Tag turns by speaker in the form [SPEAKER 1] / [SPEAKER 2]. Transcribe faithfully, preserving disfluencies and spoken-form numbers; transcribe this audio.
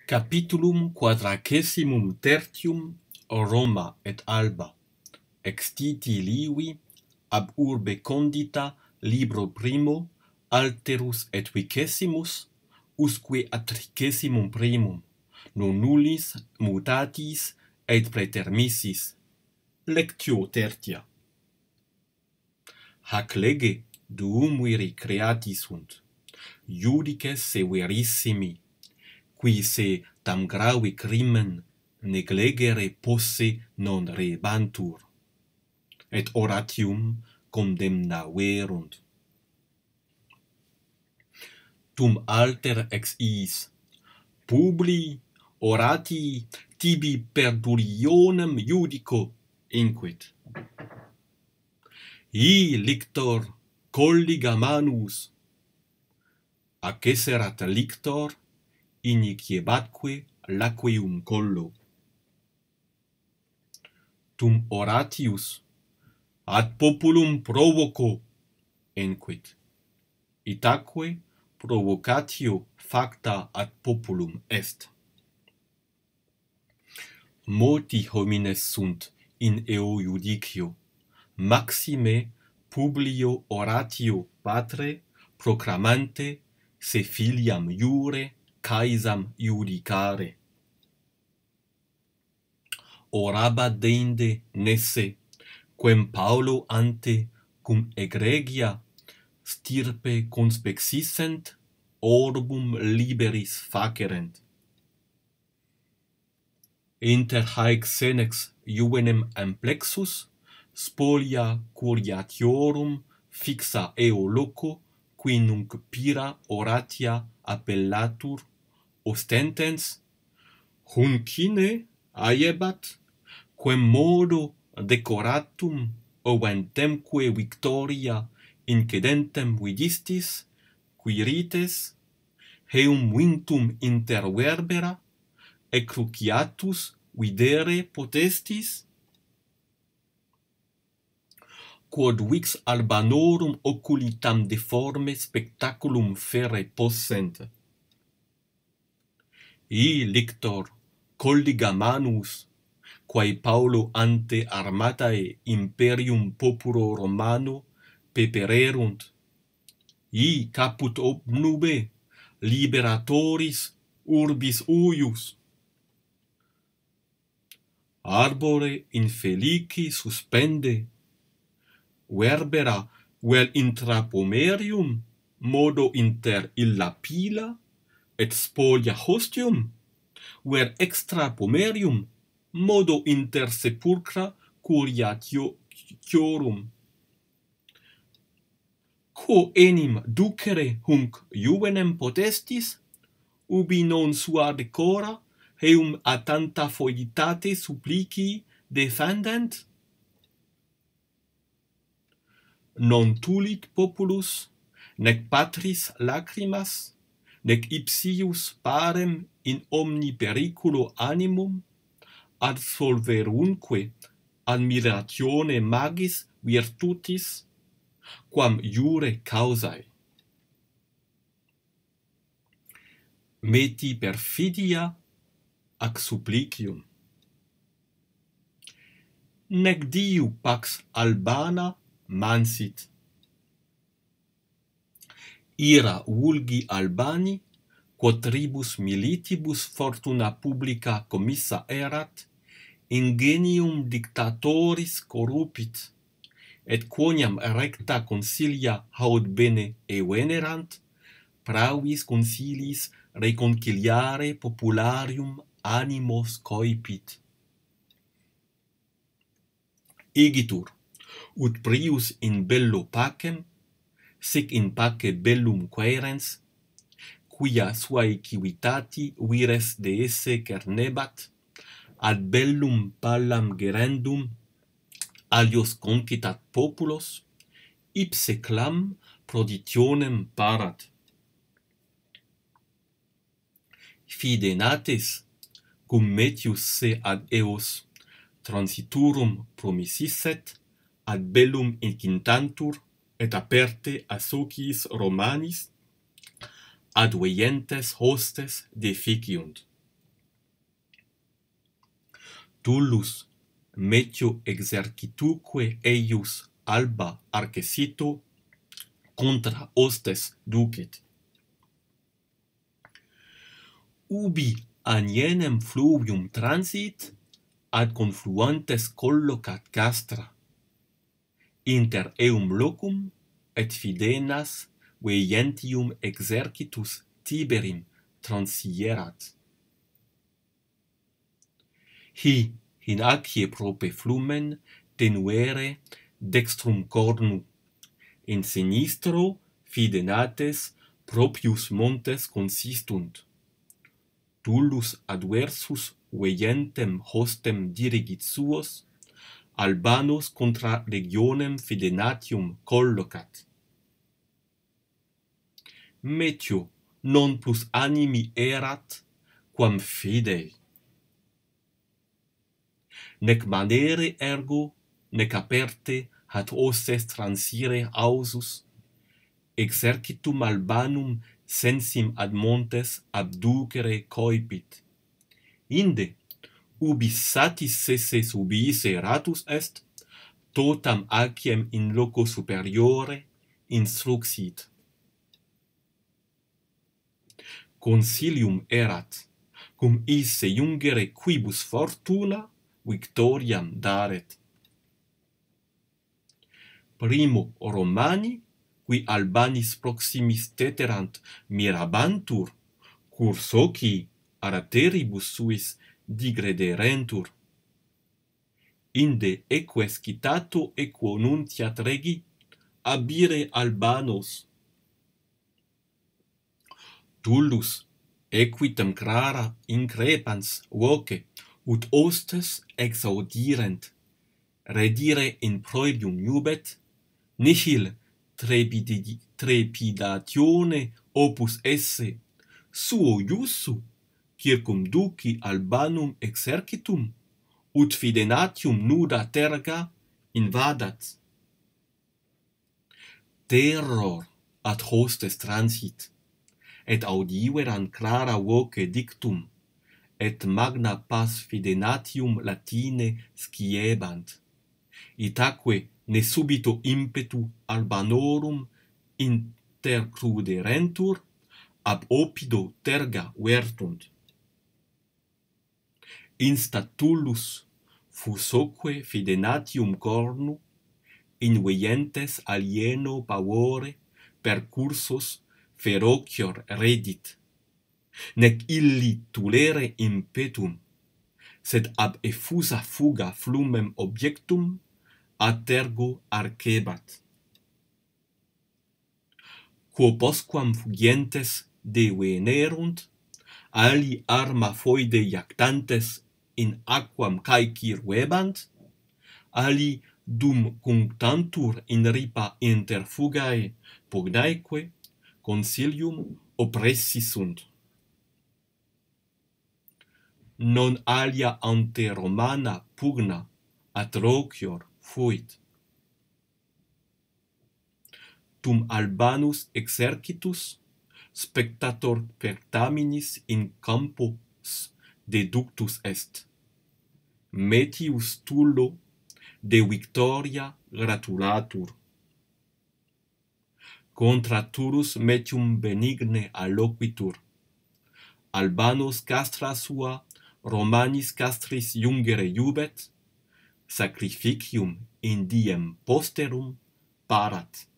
[SPEAKER 1] Capitulum quadragessimum tertium Roma et alba extiti livi ab urbe condita libro primo alterus et vicesimus usque ad trigessimum primum non nullis mutatis et praetermissis lectio tertia. Hac lege duum viri creati sunt, judices severissimi, qui se tam gravi crimen neglegere posse non rebantur, et oratium condemnaverunt. Tum alter ex iis, publi orati tibi perdurionem judico inquit. I lictor colliga manus, acceserat lictor iniciebatque laqueum collo. Tum oratius ad populum provoco enquit, itaque provocatio facta ad populum est. Multi homines sunt in eo judicio, maxime Publio Oratio patre proclamante se filiam iure caesam judicare. Orabat deinde nesse, quem Paulo ante cum egregia stirpe conspexissent, orbum liberis facerent. Inter haec senex juvenem amplexus, spolia curiatiorum fixa eo loco, qui nunc pira oratia appellatur, ostentens, huncine aebat, quem modo decoratum oventemque victoria incedentem vidistis, quirites, heum vinctum inter verbera, e cruciatus videre potestis? Quod vix Albanorum oculitam deforme spectaculum ferre possent. I lictor colliga manus, quae Paulo ante armatae imperium populo Romano pepererunt, I caput ob nube liberatoris urbis uius. Arbore infelici suspende, verbera vel intra pomerium modo inter illa pila et spolia hostium, ver extra pomerium modo inter sepulcra curiatiorum. Quo enim ducere hunc juvenem potestis, ubi non sua decora heum a tanta foeditate supplici defendent? Non tulit populus, nec patris lacrimas, nec ipsius parem in omni periculo animum, ad solverunque admiratione magis virtutis, quam iure causae. Meti perfidia ac supplicium. Nec diu pax Albana mansit. Ira vulgi Albani, quod tribus militibus fortuna publica commissa erat, ingenium dictatoris corrupit, et quoniam recta consilia haud bene evenerant, pravis consilis reconciliare popularium animos coipit. Igitur, ut prius in bello pacem, sic in pace bellum quaerens, quia suae civitati vires de esse cernebat, ad bellum pallam gerendum, alios concitat populos, ipse clam proditionem parat. Fidenates, cum metius se ad eos transiturum promississet, ad bellum incintantur, et aperte a sociis Romanis, ad veientes hostes deficiunt. Tullus metio exercituque eius alba arcesito contra hostes ducet. Ubi anienem fluvium transit, ad confluentes collocat castra. Inter eum locum et Fidenas veientium exercitus Tiberim transierat. Hi in acie prope flumen tenuere dextrum cornu, in sinistro Fidenates propius montes consistunt. Tullus adversus veientem hostem dirigit suos, Albanus contra legionem Fidenatium collocat. Metio non plus animi erat, quam fidei. Nec manere ergo, nec aperte hat hostes transire ausus, exercitum Albanum sensim ad montes abducere coipit. Inde, ubi satis sese subisse ratus est, totam aciem in loco superiore instruxit. Consilium erat, cum isse jungere quibus fortuna victoriam daret. Primo Romani, qui Albanis proximis teterant mirabantur, cur soci arateribus suis digrederentur. Inde eques citato equo nuntiat regi, abire Albanos. Tullus, equitem clara increpans voce, ut hostes exaudirent, redire in proebium iubet, nihil trepidi, trepidatione opus esse, suo iussu, circum duci Albanum exercitum, ut Fidenatium nuda terga invadat. Terror ad hostes transit, et audiveran clara voce dictum, et magna pas Fidenatium latine sciebant. Itaque ne subito impetu Albanorum intercruderentur, ab opido terga vertunt. Insta Tullus fusoque Fidenatium cornu, in veientes alieno pavore percursos ferocior redit, nec illi tulere impetum, sed ab effusa fuga flumem objectum ad tergo arcebat. Quo postquam fugientes devenerunt, ali arma foide iactantes in aquam caecir vebant, ali dum cunctantur in ripa interfugae pugnaeque consilium oppressi sunt. Non alia ante Romana pugna atrocior fuit. Tum Albanus exercitus spectator pertaminis in campos deductus est. Metius Tullo de victoria gratulatur. Contra Turrus metium benigne alloquitur. Albanus castra sua Romanis castris jungere iubet, sacrificium in diem posterum parat.